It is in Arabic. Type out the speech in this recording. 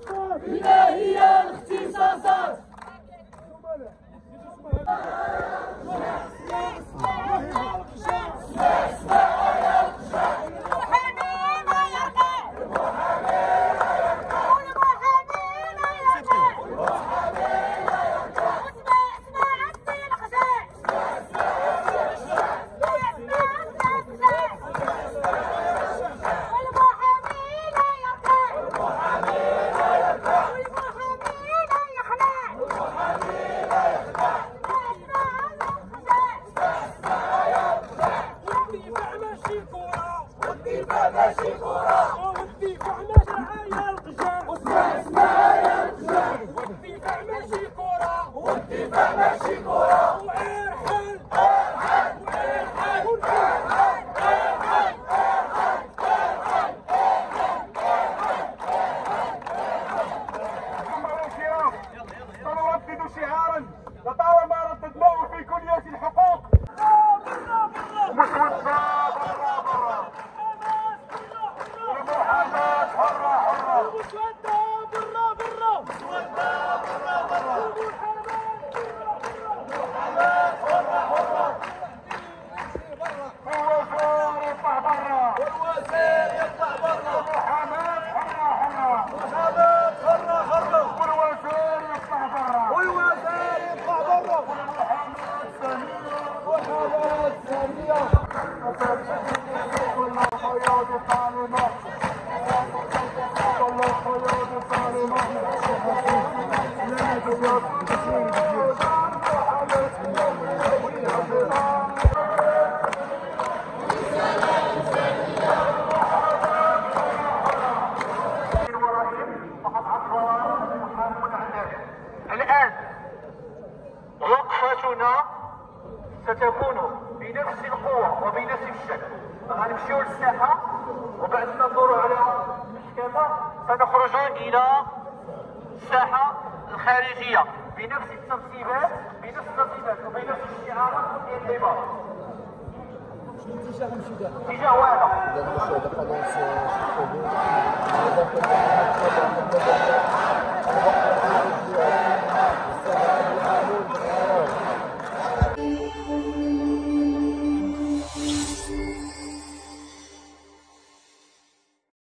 بما هي الاختصاصات؟ ماشي كورة والدفاع ماشي القشام والدفاع ماشي كورة والدفاع ماشي كورة وارحل ارحل وارحل سنردد شعارا لطالما رددناه في كلية الحقوق. الآن وقفتنا ستكون بنفس القوة وبنفس الشكل. غنمشيو للساحة وبعد ما ندوروا على المحكمة سنخرج إلى الساحة الخارجية بنفس الترتيبات وبنفس الشعارات ديال الإمام. اتجاه واحد.